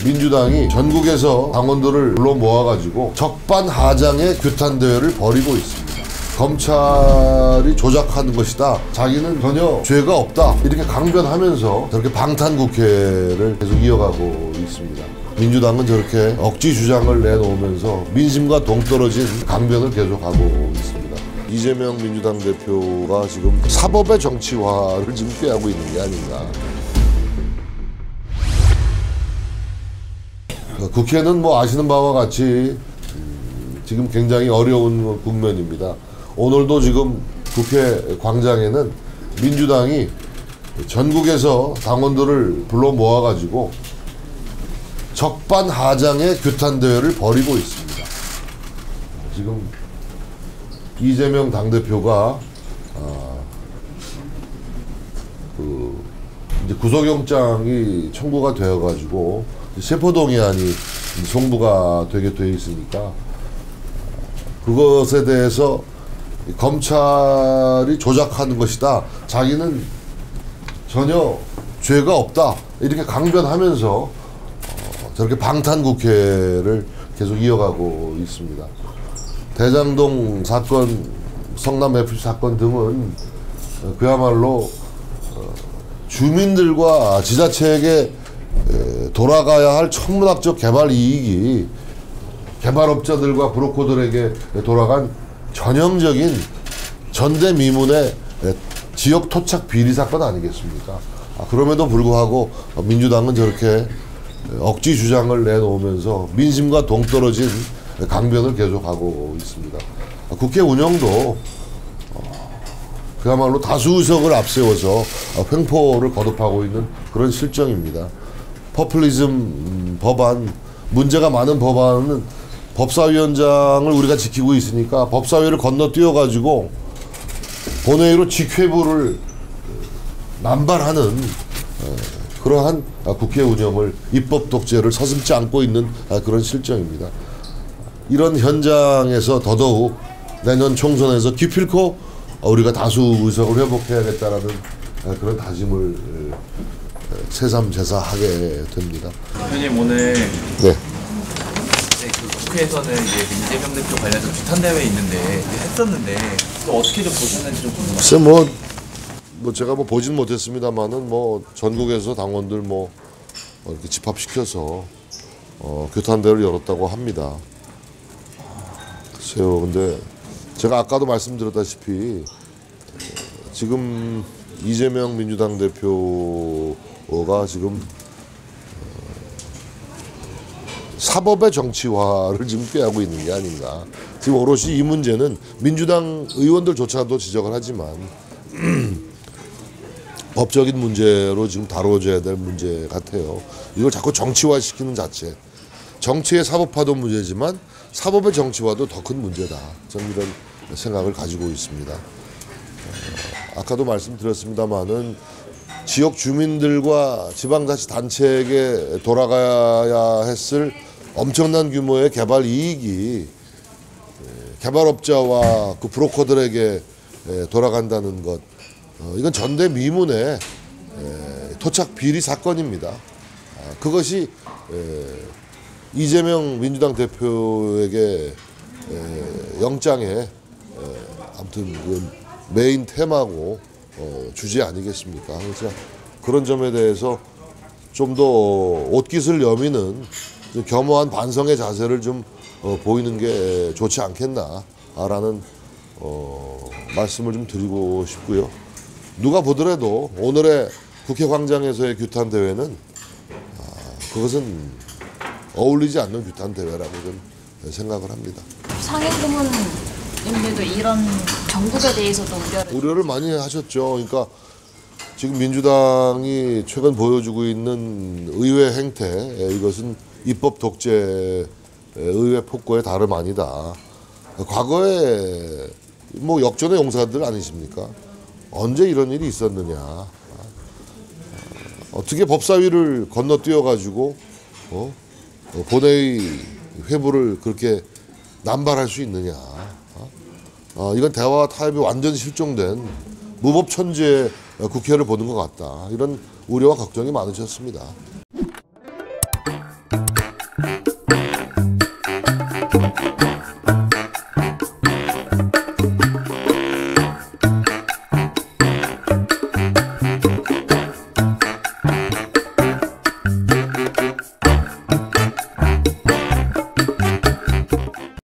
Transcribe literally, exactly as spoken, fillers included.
민주당이 전국에서 당원들을 불러 모아가지고 적반하장의 규탄 대회를 벌이고 있습니다. 검찰이 조작하는 것이다. 자기는 전혀 죄가 없다. 이렇게 강변하면서 저렇게 방탄국회를 계속 이어가고 있습니다. 민주당은 저렇게 억지 주장을 내놓으면서 민심과 동떨어진 강변을 계속하고 있습니다. 이재명 민주당 대표가 지금 사법의 정치화를 지금 꾀하고 있는 게 아닌가. 국회는 뭐 아시는 바와 같이 지금 굉장히 어려운 국면입니다. 오늘도 지금 국회 광장에는 민주당이 전국에서 당원들을 불러 모아가지고 적반하장의 규탄 대회를 벌이고 있습니다. 지금 이재명 당대표가 아, 그 이제 구속영장이 청구가 되어가지고 체포동의안이 송부가 되게 돼 있으니까 그것에 대해서 검찰이 조작하는 것이다. 자기는 전혀 죄가 없다. 이렇게 강변하면서 어, 저렇게 방탄국회를 계속 이어가고 있습니다. 대장동 사건, 성남에프씨 사건 등은 그야말로 주민들과 지자체에게 돌아가야 할 천문학적 개발 이익이 개발업자들과 브로커들에게 돌아간 전형적인 전대미문의 지역 토착 비리 사건 아니겠습니까? 아, 그럼에도 불구하고 민주당은 저렇게 억지 주장을 내놓으면서 민심과 동떨어진 강변을 계속하고 있습니다. 국회 운영도 그야말로 다수 의석을 앞세워서 횡포를 거듭하고 있는 그런 실정입니다. 포퓰리즘 법안, 문제가 많은 법안은 법사위원장을 우리가 지키고 있으니까 법사위를 건너뛰어가지고 본회의로 직회부를 남발하는 그러한 국회 운영을, 입법 독재를 서슴지 않고 있는 그런 실정입니다. 이런 현장에서 더더욱 내년 총선에서 기필코 우리가 다수 의석을 회복해야겠다라는 그런 다짐을 새삼제사하게 됩니다. 대표님 오늘 네. 그 국회에서는 이제 이재명 대표 관련해서 규탄 대회 있는데 했었는데 또 어떻게 좀 보셨는지 좀 궁금합니다. 글쎄 뭐, 뭐 제가 뭐 보진 못했습니다만은 뭐 전국에서 당원들 뭐 이렇게 집합시켜서 어, 규탄 대회를 열었다고 합니다. 글쎄요, 근데 제가 아까도 말씀드렸다시피 지금 이재명 민주당 대표가 지금 사법의 정치화를 지금 꾀하고 있는 게 아닌가. 지금 오롯이 이 문제는 민주당 의원들조차도 지적을 하지만 법적인 문제로 지금 다뤄져야 될 문제 같아요. 이걸 자꾸 정치화시키는 자체. 정치의 사법화도 문제지만 사법의 정치화도 더 큰 문제다. 저는 이런 생각을 가지고 있습니다. 어, 아까도 말씀드렸습니다마는 지역 주민들과 지방자치단체에게 돌아가야 했을 엄청난 규모의 개발 이익이 개발업자와 그 브로커들에게 돌아간다는 것, 어, 이건 전대미문의 토착 비리 사건입니다. 아, 그것이 에, 이재명 민주당 대표에게 에, 영장에 에, 아무튼 그 메인 테마고 어, 주제 아니겠습니까? 그래서 그런 점에 대해서 좀 더 옷깃을 여미는 겸허한 반성의 자세를 좀 어, 보이는 게 좋지 않겠나라는 어, 말씀을 좀 드리고 싶고요. 누가 보더라도 오늘의 국회 광장에서의 규탄 대회는 아, 그것은 어울리지 않는 규탄 대회라고 좀 생각을 합니다. 상임고문님들도 이런 정국에 대해서도 우려를 우려를 많이 하셨죠. 그러니까 지금 민주당이 최근 보여주고 있는 의회 행태, 이것은 입법 독재, 의회 폭거의 다름 아니다. 과거에 뭐 역전의 용사들 아니십니까? 언제 이런 일이 있었느냐? 어떻게 법사위를 건너뛰어 가지고 어? 본회의 회부를 그렇게 남발할 수 있느냐? 어? 이건 대화 타협이 완전 실종된 무법 천지의 국회를 보는 것 같다. 이런 우려와 걱정이 많으셨습니다.